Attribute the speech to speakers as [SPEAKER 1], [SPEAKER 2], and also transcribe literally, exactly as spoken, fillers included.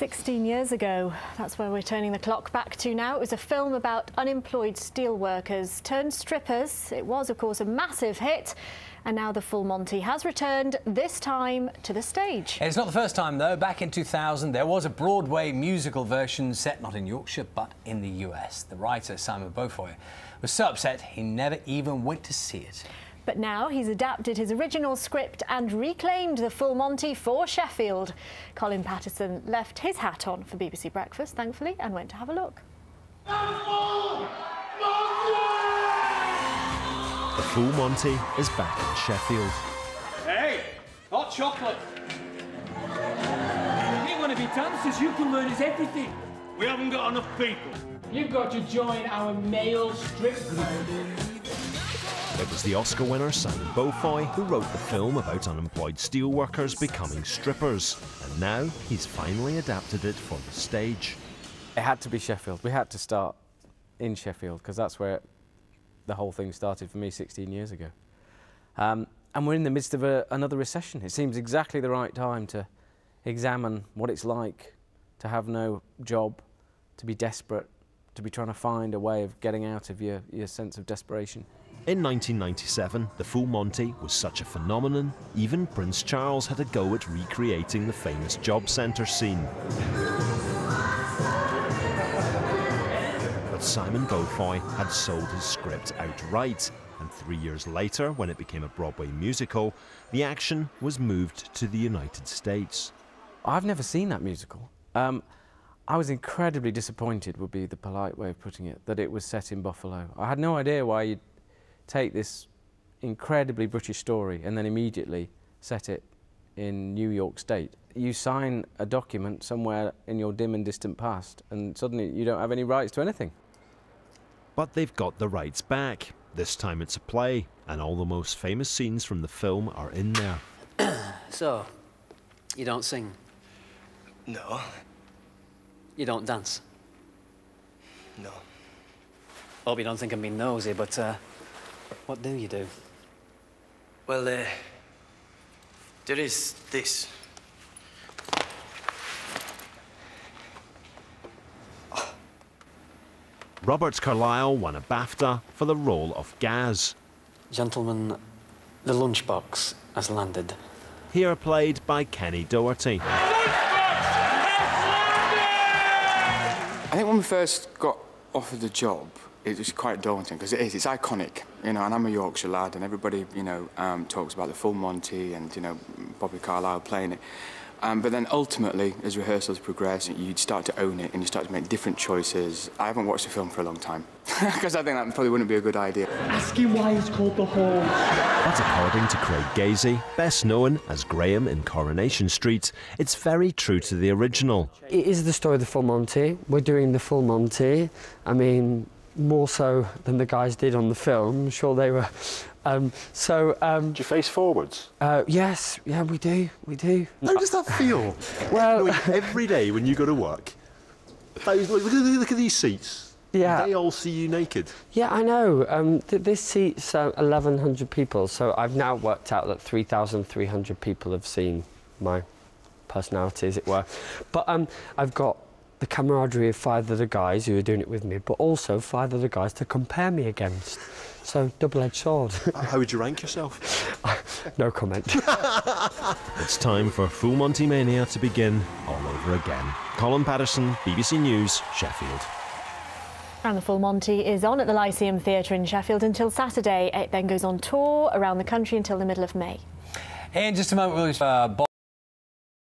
[SPEAKER 1] sixteen years ago, that's where we're turning the clock back to now. It was a film about unemployed steelworkers turned strippers. It was, of course, a massive hit. And now the Full Monty has returned, this time to the stage.
[SPEAKER 2] It's not the first time, though. Back in two thousand, there was a Broadway musical version set not in Yorkshire, but in the U S. The writer, Simon Beaufoy, was so upset he never even went to see it.
[SPEAKER 1] But now he's adapted his original script and reclaimed the Full Monty for Sheffield. Colin Patterson left his hat on for B B C Breakfast, thankfully, and went to have a look.
[SPEAKER 3] The Full Monty is back in Sheffield.
[SPEAKER 4] Hey, hot chocolate.
[SPEAKER 5] You want to be dancers, you can learn us everything.
[SPEAKER 4] We haven't got enough people.
[SPEAKER 5] You've got to join our male strip group.
[SPEAKER 3] It was the Oscar winner Simon Beaufoy who wrote the film about unemployed steelworkers becoming strippers, and now he's finally adapted it for the stage.
[SPEAKER 6] It had to be Sheffield. We had to start in Sheffield because that's where the whole thing started for me sixteen years ago. Um, and we're in the midst of a, another recession. It seems exactly the right time to examine what it's like to have no job, to be desperate, to be trying to find a way of getting out of your, your sense of desperation.
[SPEAKER 3] In nineteen ninety-seven, the Full Monty was such a phenomenon, even Prince Charles had a go at recreating the famous job centre scene. But Simon Beaufoy had sold his script outright, and three years later, when it became a Broadway musical, the action was moved to the United States.
[SPEAKER 6] I've never seen that musical. Um, I was incredibly disappointed, would be the polite way of putting it, that it was set in Buffalo. I had no idea why you'd take this incredibly British story and then immediately set it in New York State. You sign a document somewhere in your dim and distant past and suddenly you don't have any rights to anything.
[SPEAKER 3] But they've got the rights back. This time it's a play, and all the most famous scenes from the film are in there.
[SPEAKER 7] So, you don't sing?
[SPEAKER 8] No.
[SPEAKER 7] You don't dance?
[SPEAKER 8] No.
[SPEAKER 7] Hope you don't think I'm being nosy, but uh, what do you do?
[SPEAKER 8] Well, uh, there is this.
[SPEAKER 3] Oh. Robert Carlyle won a BAFTA for the role of Gaz.
[SPEAKER 7] Gentlemen, the lunchbox has landed.
[SPEAKER 3] Here played by Kenny Doherty.
[SPEAKER 9] I think when we first got offered the job, it was quite daunting, because it is, it's iconic, you know, and I'm a Yorkshire lad, and everybody, you know, um, talks about the Full Monty and, you know, Bobby Carlyle playing it. Um, but then ultimately, as rehearsals progress, you'd start to own it and you start to make different choices. I haven't watched the film for a long time, because I think that probably wouldn't be a good idea.
[SPEAKER 5] Ask him why it's called The Horse.
[SPEAKER 3] But according to Craig Gazy, best known as Graham in Coronation Street, it's very true to the original.
[SPEAKER 10] It is the story of the Full Monty. We're doing the Full Monty. I mean, more so than the guys did on the film. I'm sure they were. Um, so, um,
[SPEAKER 11] do you face forwards?
[SPEAKER 10] Uh, yes, yeah, we do, we do.
[SPEAKER 11] How does that feel?
[SPEAKER 10] Well,
[SPEAKER 11] every day when you go to work, those, look, look, look at these seats.
[SPEAKER 10] Yeah.
[SPEAKER 11] They all see you naked.
[SPEAKER 10] Yeah, I know. Um, th this seats uh, eleven hundred people, so I've now worked out that three thousand three hundred people have seen my personality, as it were. But um, I've got the camaraderie of five other guys who are doing it with me, but also five other guys to compare me against. So, double-edged sword.
[SPEAKER 11] How would you rank yourself?
[SPEAKER 10] No comment.
[SPEAKER 3] It's time for Full Monty Mania to begin all over again. Colin Patterson, B B C News, Sheffield.
[SPEAKER 1] And the Full Monty is on at the Lyceum Theatre in Sheffield until Saturday. It then goes on tour around the country until the middle of May.
[SPEAKER 2] In just a moment, we'll uh,